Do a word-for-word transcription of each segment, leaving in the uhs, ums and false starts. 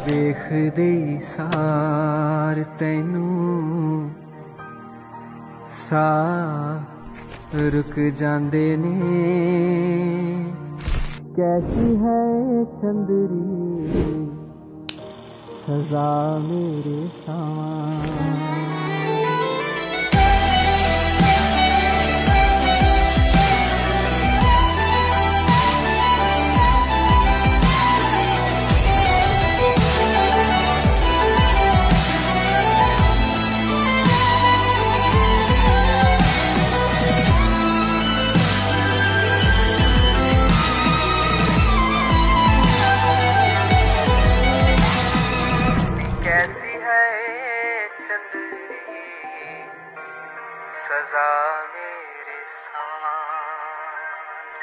ਵੇਖਦੇ ਹੀ ਸਾਰ ਤੈਨੂੰ ਸਾਹ ਰੁਕ ਜਾਂਦੇ ਨੇ। कैसी है चंदरी सजा मेरे सामान। कैसी है चंदरी सजा मेरे साथ।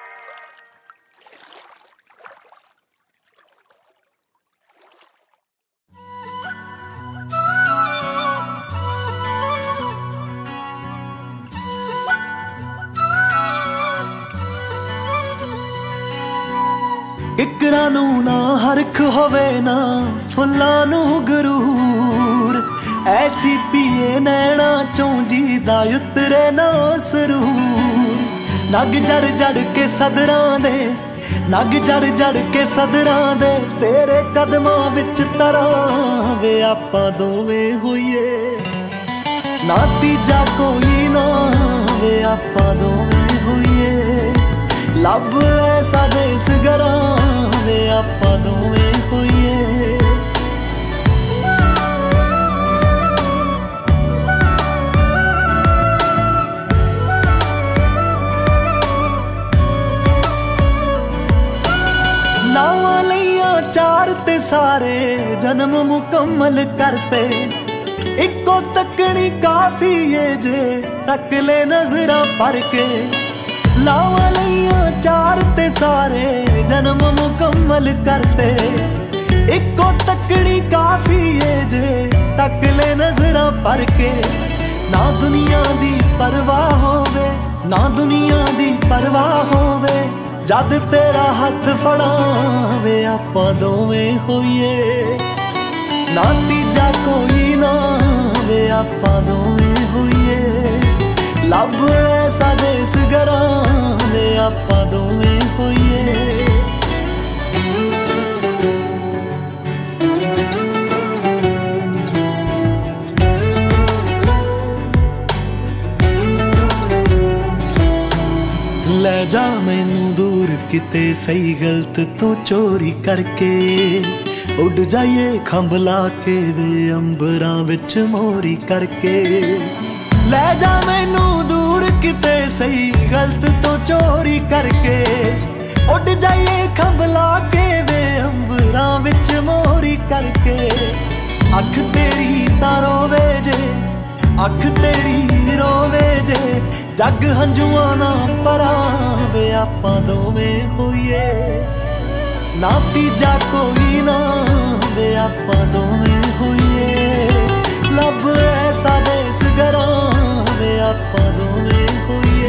इकरा नू ना हरख होवे ना फुल्लां नू गरूर, ऐसी पिए नैना चों जी दा उतरे ना सरूर। नग जड़ जड़ के सदरां दे, नग जड़ जड़ के सदरां दे, तेरे कदमां विच तरां वे आपां दोवें होइए ना तीजा कोई ना, वे आपां दोवें होइए लब ऐसा देस गरां वे आपां दोवें होइए। लावां लईयां चार ते सारे जन्म मुकम्मल करते, इको तकनी काफी है जे तक ले नजरां भर के। लावां लईयां चार ते सारे जन्म मुकम्मल करते, इको तकनी काफी है जे तक ले नजरां भर के। ना दुनिया दी परवाह होवे, ना दुनिया दी परवाह होवे, जद तेरा हथ फड़ावे आपां दोवें होइए ना तीजा कोई ना, वे आपां दोवें होइए लब ऐसा देस गरां वे आपां दोवें होइए। ले जा मैनू दूर किते सही गलत तू चोरी करके, उड़ जाइए खंभला के वे अंबरां विच मोरी करके। ले जा मैनू दूर किते सही गलत तो चोरी करके, उड़ जाइए खंभला के वे अंबरां विच मोरी करके। अख तेरी तां रोवे जे, अख तेरी रोवे जे, जग हंजुआं ना परावे आपां दोवें होइए ना तीजा कोई ना, वे आपां दोवें होइए लब ऐसा देस गरां वे आपां दोवें होइए।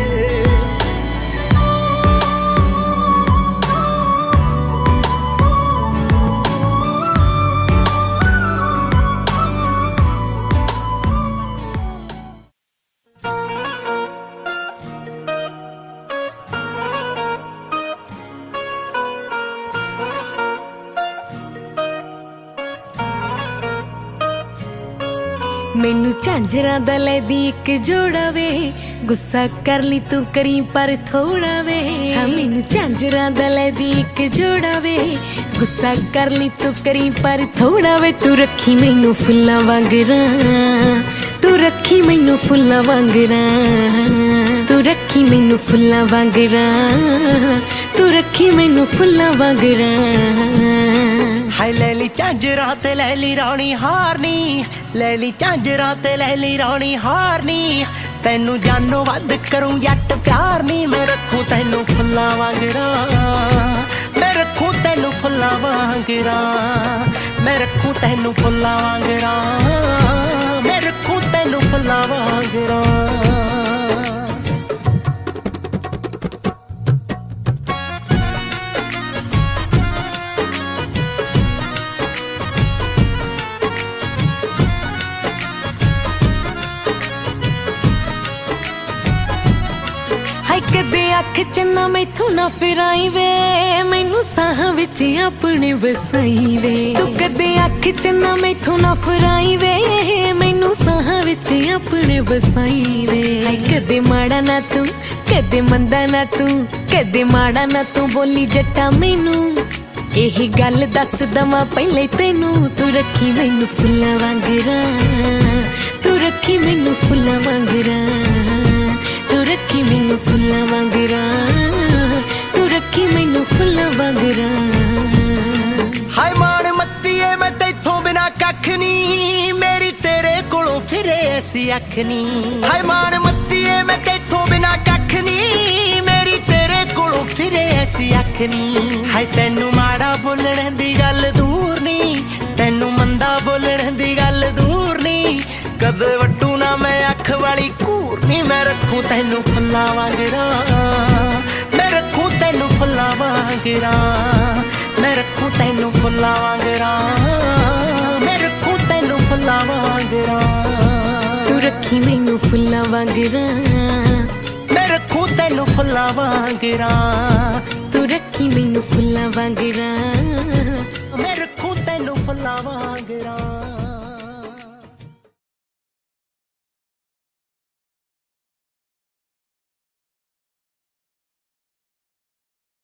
मैनू झांजरां दा लैदी इक जोड़ा वे, गुस्सा कर ली तू करी पर थोड़ा वे। हाँ मैनू झांजरां दा लैदी इक जोड़ा वे, गुस्सा कर ली तू करी पर थोड़ा वे। तू रखी मैनू फुल्लां वांगरां, तू रखी मैनू फुल्लां वांगरां, तू रखी मैनू फुल्लां वांगरां, तू रखी मैनू फुल्लां वांगरां। हाय लैली झांजरां ते लैली रानी हारनी, लैली झांजरां ते लैली रानी हारनी। तैनू जानो वध करूं जट प्यार नी, मैं रखूं तैनू फुल्लां वांगरां, मैं रखूं तैनू फुल्लां वांगरां, मैं रखूं तैनू फुल्लां वांगरां, मैं रखूं तैनू फुल्लां वांगरां। कदे अख च ना मैथों ना फिराई वे मैनू साह विच अपने वसाई वे तू कदे अख च ना मैथों ना फिराई वे मैनू साह विच अपने वसाई वे कदे माड़ा ना तू कदे मंदा ना तू कदे माड़ा ना तू बोली जट्टा मैनू यही गल दस दवा पहले तेनू तू रखी मैनू फुल्लां वांगरा तू रखी मैनू फुल्लां वांगरा तू रखी मैनू फुल्लां वांगरा तू रखी मैनू फुल्लां वांगरा हाय मान मत्तीए मैं तैथों बिना कख नी मेरी तेरे कोलों फिरे ऐसी अख नी हाय मान मत्तीए मैं तैथों बिना कख नी मेरी तेरे कोलों फिरे ऐसी अख नी हाय तैनू माड़ा बोलण दी गल दूर नी तैनू मंदा बोलण दी गल दूर नी कदे वट्टू ना मैं अख वाली घूर नी मैं रखूं तैनू फुल्लां वांगरा मैं रखूं तैनू फुल्लां वांगरा मैं रखूं तैनू फुल्लां वांगरा मैं रखूं तैनू फुल्लां वांगरा तू रखी मैनू फुल्लां वांगरा मैं रखूं तैनू फुल्लां वांगरा तू रखी मैनू फुल्लां वांगरा।